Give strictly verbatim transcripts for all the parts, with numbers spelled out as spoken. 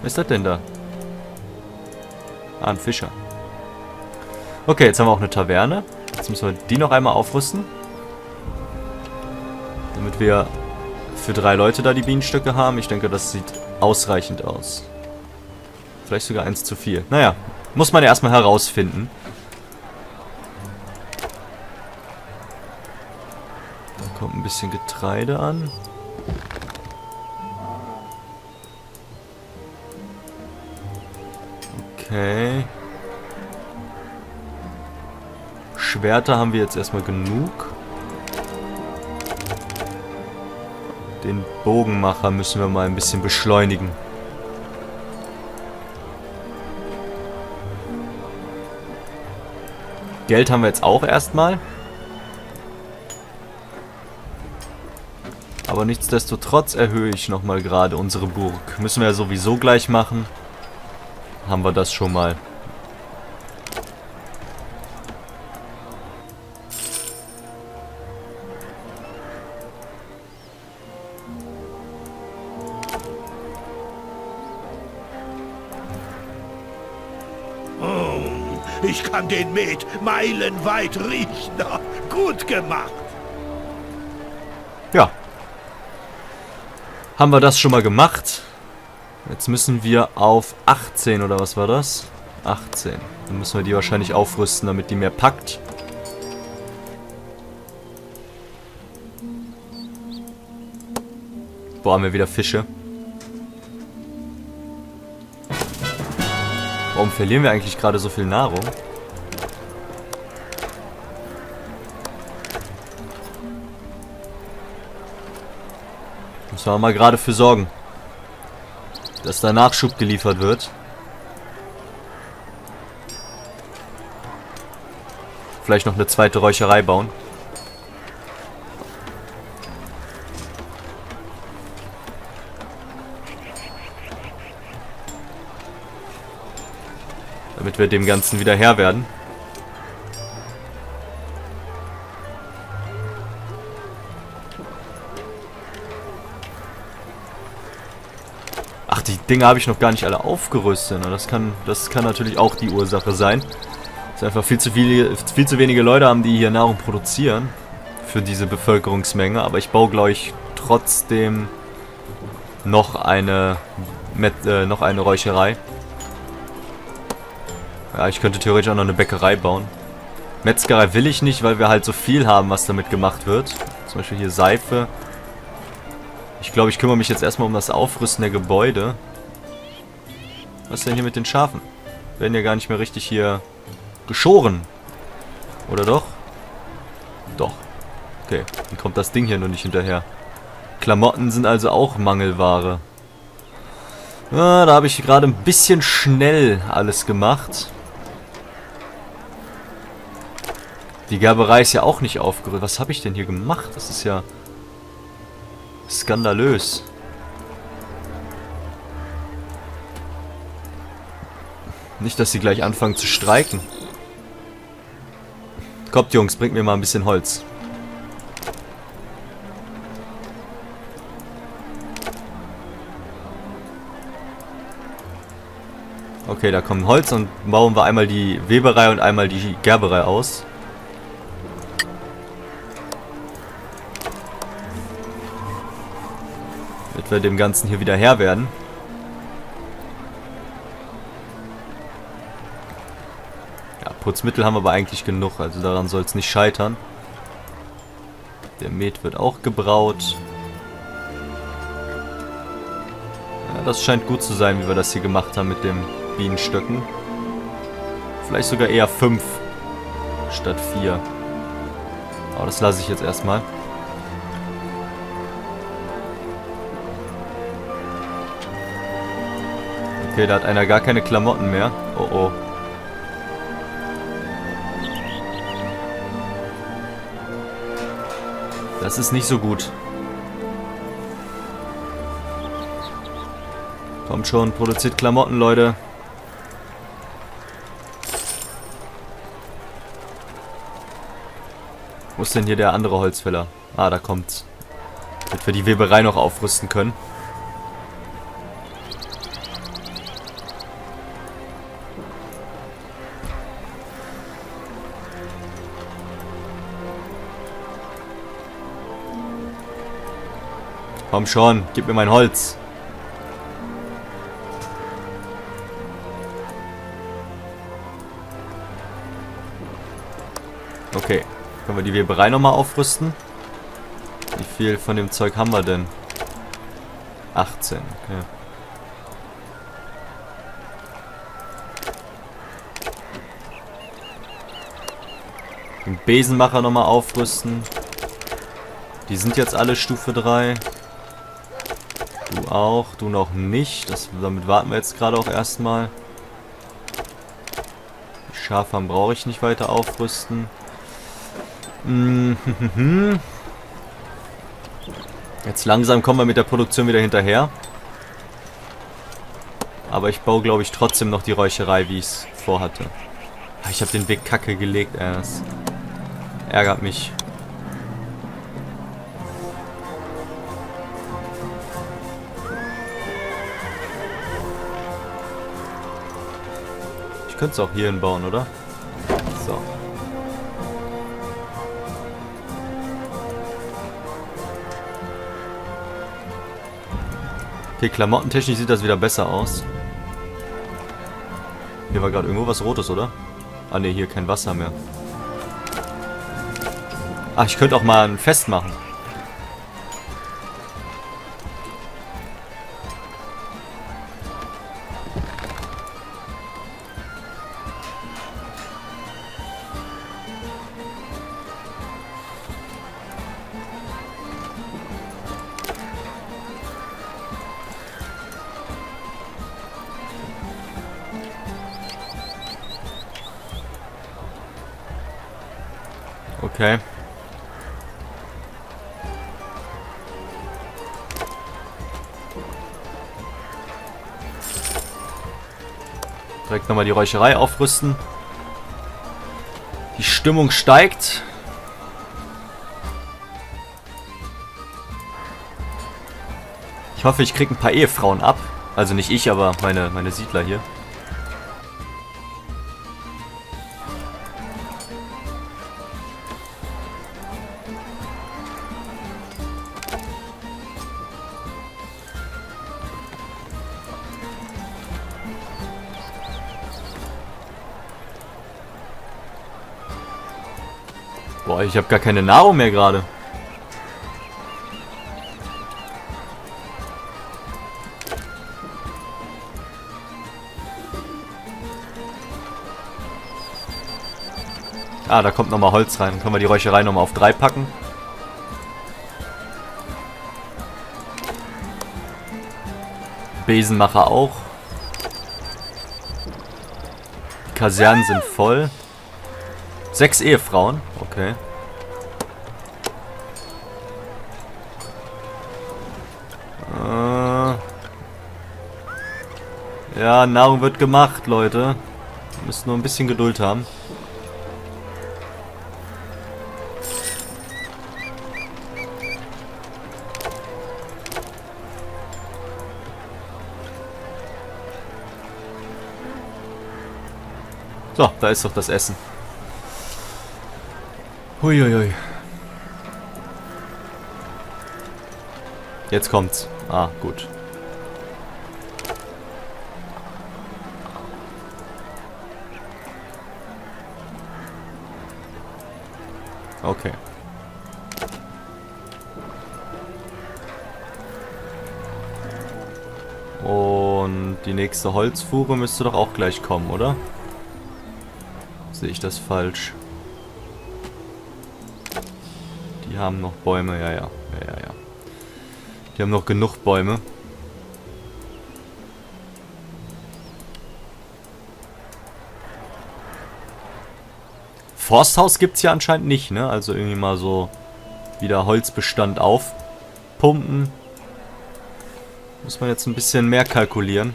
Was ist das denn da? Ah, ein Fischer. Okay, jetzt haben wir auch eine Taverne. Jetzt müssen wir die noch einmal aufrüsten. Damit wir für drei Leute da die Bienenstöcke haben. Ich denke, das sieht ausreichend aus. Vielleicht sogar eins zu viel. Naja, muss man ja erstmal herausfinden. Da kommt ein bisschen Getreide an. Okay. Schwerter haben wir jetzt erstmal genug. Den Bogenmacher müssen wir mal ein bisschen beschleunigen. Geld haben wir jetzt auch erstmal. Aber nichtsdestotrotz erhöhe ich nochmal gerade unsere Burg. Müssen wir ja sowieso gleich machen. Haben wir das schon mal. Ich kann den Met meilenweit riechen. Gut gemacht. Ja. Haben wir das schon mal gemacht. Jetzt müssen wir auf achtzehn, oder was war das? achtzehn. Dann müssen wir die wahrscheinlich aufrüsten, damit die mehr packt. Boah, haben wir wieder Fische. Warum verlieren wir eigentlich gerade so viel Nahrung? Müssen wir mal gerade für sorgen, dass da Nachschub geliefert wird. Vielleicht noch eine zweite Räucherei bauen. Damit wir dem Ganzen wieder Herr werden. Ach, die Dinge habe ich noch gar nicht alle aufgerüstet. Das kann, das kann natürlich auch die Ursache sein. Dass einfach viel zu, viele, viel zu wenige Leute haben, die hier Nahrung produzieren. Für diese Bevölkerungsmenge. Aber ich baue, glaube ich, trotzdem noch eine, mit, äh, noch eine Räucherei. Ja, ich könnte theoretisch auch noch eine Bäckerei bauen. Metzgerei will ich nicht, weil wir halt so viel haben, was damit gemacht wird. Zum Beispiel hier Seife. Ich glaube, ich kümmere mich jetzt erstmal um das Aufrüsten der Gebäude. Was ist denn hier mit den Schafen? Werden ja gar nicht mehr richtig hier geschoren. Oder doch? Doch. Okay, dann kommt das Ding hier nur nicht hinterher. Klamotten sind also auch Mangelware. Ja, da habe ich gerade ein bisschen schnell alles gemacht. Die Gerberei ist ja auch nicht aufgerüstet. Was habe ich denn hier gemacht? Das ist ja skandalös. Nicht, dass sie gleich anfangen zu streiken. Kommt, Jungs, bringt mir mal ein bisschen Holz. Okay, da kommt Holz und bauen wir einmal die Weberei und einmal die Gerberei aus. Damit wir dem Ganzen hier wieder Herr werden. Ja, Putzmittel haben wir aber eigentlich genug, also daran soll es nicht scheitern. Der Met wird auch gebraut. Ja, das scheint gut zu sein, wie wir das hier gemacht haben mit dem Bienenstöcken. Vielleicht sogar eher fünf statt vier. Aber das lasse ich jetzt erstmal. Okay, da hat einer gar keine Klamotten mehr. Oh oh. Das ist nicht so gut. Kommt schon, produziert Klamotten, Leute. Wo ist denn hier der andere Holzfäller? Ah, da kommt's. Damit wir die Weberei noch aufrüsten können. Komm schon, gib mir mein Holz. Okay, können wir die Weberei nochmal aufrüsten? Wie viel von dem Zeug haben wir denn? achtzehn, okay. Den Besenmacher nochmal aufrüsten. Die sind jetzt alle Stufe drei. Du auch, du noch nicht. Das, damit warten wir jetzt gerade auch erstmal. Die Schaffarm brauche ich nicht weiter aufrüsten. Jetzt langsam kommen wir mit der Produktion wieder hinterher. Aber ich baue, glaube ich, trotzdem noch die Räucherei, wie ich es vorhatte. Ich habe den Weg kacke gelegt, ey. Das ärgert mich. Ich könnte es auch hier hinbauen, oder? So. Okay, klamottentechnisch sieht das wieder besser aus. Hier war gerade irgendwo was Rotes, oder? Ah ne, hier kein Wasser mehr. Ach, ich könnte auch mal ein Fest machen. Okay. Direkt nochmal die Räucherei aufrüsten. Die Stimmung steigt. Ich hoffe, ich kriege ein paar Ehefrauen ab. Also nicht ich, aber meine, meine Siedler hier. Boah, ich habe gar keine Nahrung mehr gerade. Ah, da kommt nochmal Holz rein. Dann können wir die Räucherei nochmal auf drei packen. Besenmacher auch. Die Kasernen sind voll. Sechs Ehefrauen, okay. Äh ja, Nahrung wird gemacht, Leute. Wir müssen nur ein bisschen Geduld haben. So, da ist doch das Essen. Huiuiui. Jetzt kommt's. Ah, gut. Okay. Und die nächste Holzfuhre müsste doch auch gleich kommen, oder? Sehe ich das falsch? Die haben noch Bäume, ja, ja, ja, ja, ja. Die haben noch genug Bäume. Forsthaus gibt es ja anscheinend nicht, ne? Also irgendwie mal so wieder Holzbestand aufpumpen. Muss man jetzt ein bisschen mehr kalkulieren.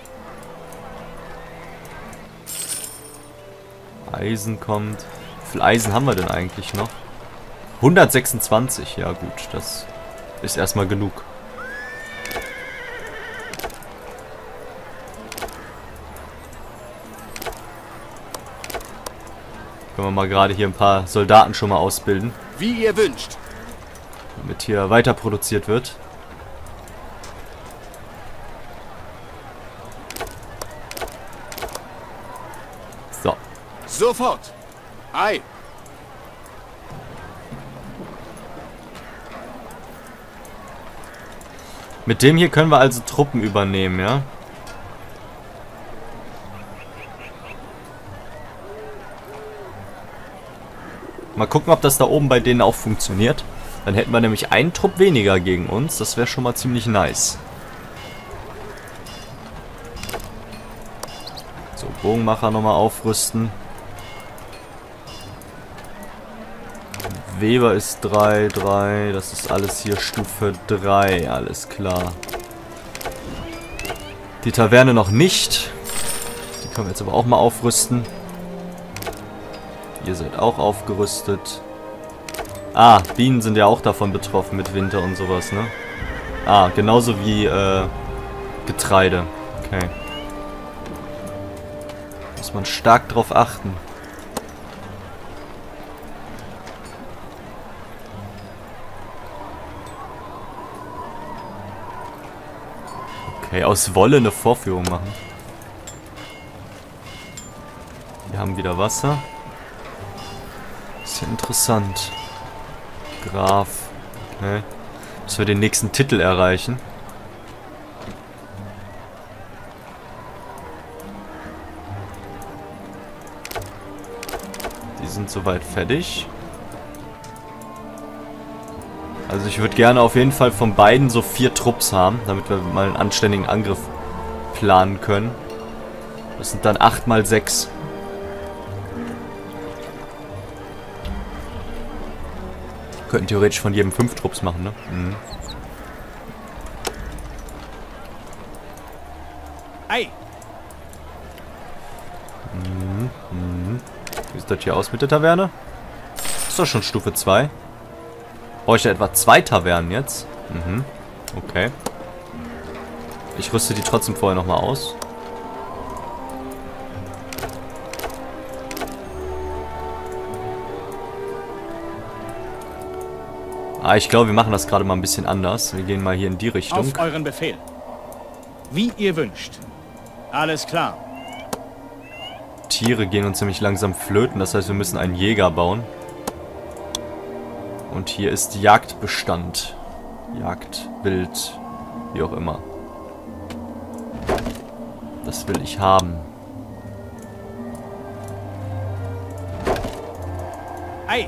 Eisen kommt. Wie viel Eisen haben wir denn eigentlich noch? hundertsechsundzwanzig, ja gut, das ist erstmal genug. Können wir mal gerade hier ein paar Soldaten schon mal ausbilden. Wie ihr wünscht. Damit hier weiter produziert wird. Sofort. Ei. Mit dem hier können wir also Truppen übernehmen, ja? Mal gucken, ob das da oben bei denen auch funktioniert. Dann hätten wir nämlich einen Trupp weniger gegen uns. Das wäre schon mal ziemlich nice. So, Bogenmacher nochmal aufrüsten. Weber ist drei, drei. Das ist alles hier Stufe drei. Alles klar. Die Taverne noch nicht. Die können wir jetzt aber auch mal aufrüsten. Ihr seid auch aufgerüstet. Ah, Bienen sind ja auch davon betroffen mit Winter und sowas, ne? Ah, genauso wie äh, Getreide. Okay. Muss man stark drauf achten. Okay, aus Wolle eine Vorführung machen. Wir haben wieder Wasser. Ist ja interessant. Graf. Okay. Dass wir den nächsten Titel erreichen. Die sind soweit fertig. Also ich würde gerne auf jeden Fall von beiden so vier Trupps haben, damit wir mal einen anständigen Angriff planen können. Das sind dann acht mal sechs. Könnten theoretisch von jedem fünf Trupps machen, ne? Mhm. Ei. Mhm. Mhm. Wie sieht das hier aus mit der Taverne? Ist doch schon Stufe zwei. Brauche ich da etwa zwei Tavernen jetzt? Mhm. Okay. Ich rüste die trotzdem vorher nochmal aus. Ah, ich glaube, wir machen das gerade mal ein bisschen anders. Wir gehen mal hier in die Richtung. Auf euren Befehl. Wie ihr wünscht. Alles klar. Tiere gehen uns nämlich langsam flöten. Das heißt, wir müssen einen Jäger bauen. Und hier ist Jagdbestand. Jagdwild. Wie auch immer. Das will ich haben. Ei.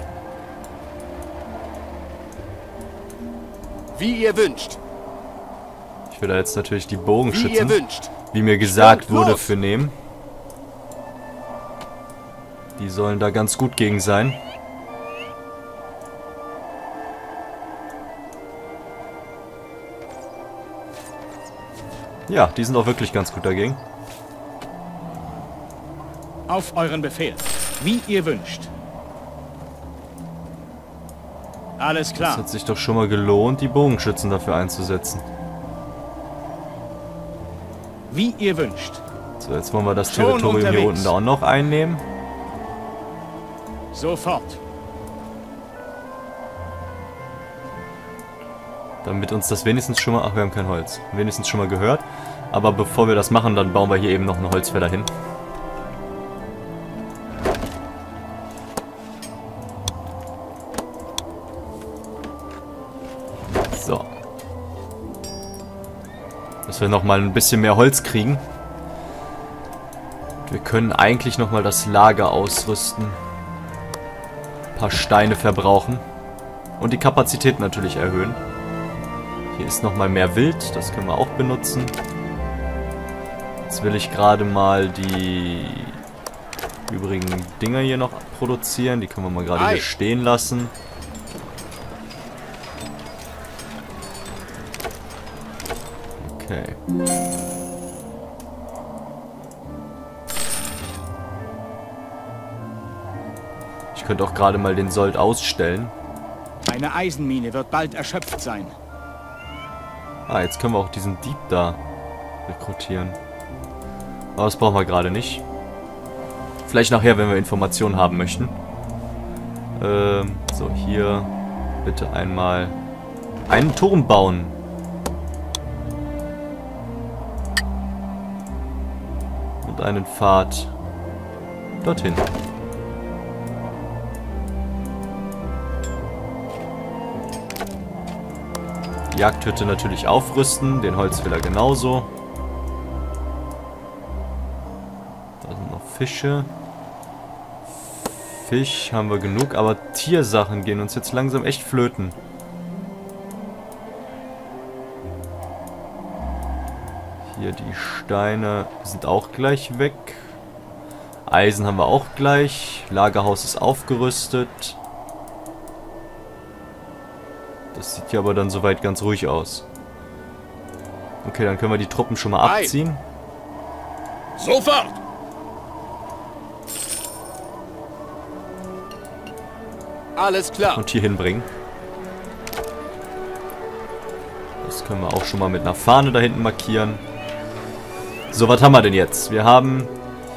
Wie ihr wünscht. Ich will da jetzt natürlich die Bogenschützen, Wie ihr wünscht. wie mir gesagt Stimmt, wurde, los. für nehmen. Die sollen da ganz gut gegen sein. Ja, die sind auch wirklich ganz gut dagegen. Auf euren Befehl. Wie ihr wünscht. Alles Das klar. hat sich doch schon mal gelohnt, die Bogenschützen dafür einzusetzen. Wie ihr wünscht. So, jetzt wollen wir das Schon Territorium hier unterwegs. unten da auch noch einnehmen. Sofort. Damit uns das wenigstens schon mal... Ach, wir haben kein Holz. Wenigstens schon mal gehört. Aber bevor wir das machen, dann bauen wir hier eben noch eine Holzfäller hin. So. Dass wir nochmal ein bisschen mehr Holz kriegen. Wir können eigentlich nochmal das Lager ausrüsten. Ein paar Steine verbrauchen. Und die Kapazität natürlich erhöhen. Hier ist nochmal mehr Wild. Das können wir auch benutzen. Jetzt will ich gerade mal die übrigen Dinger hier noch produzieren. Die können wir mal gerade hier stehen lassen. Okay. Ich könnte auch gerade mal den Sold ausstellen. Eine Eisenmine wird bald erschöpft sein. Ah, jetzt können wir auch diesen Dieb da rekrutieren. Aber das brauchen wir gerade nicht. Vielleicht nachher, wenn wir Informationen haben möchten. Ähm, so, hier bitte einmal einen Turm bauen. Und einen Pfad dorthin. Jagdhütte natürlich aufrüsten, den Holzfäller genauso. Da sind noch Fische. Fisch haben wir genug, aber Tiersachen gehen uns jetzt langsam echt flöten. Hier die Steine sind auch gleich weg. Eisen haben wir auch gleich. Lagerhaus ist aufgerüstet. Das sieht ja aber dann soweit ganz ruhig aus. Okay, dann können wir die Truppen schon mal abziehen. Sofort! Alles klar. Und hier hinbringen. Das können wir auch schon mal mit einer Fahne da hinten markieren. So, was haben wir denn jetzt? Wir haben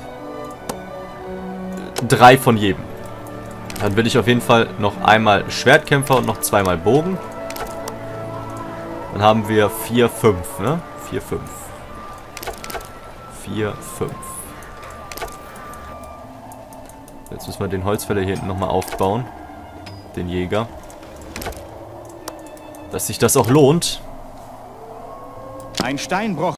drei von jedem. Dann will ich auf jeden Fall noch einmal Schwertkämpfer und noch zweimal Bogen. Dann haben wir vier, fünf, ne? vier, fünf. vier, fünf. Jetzt müssen wir den Holzfäller hier hinten nochmal aufbauen. Den Jäger. Dass sich das auch lohnt. Ein Steinbruch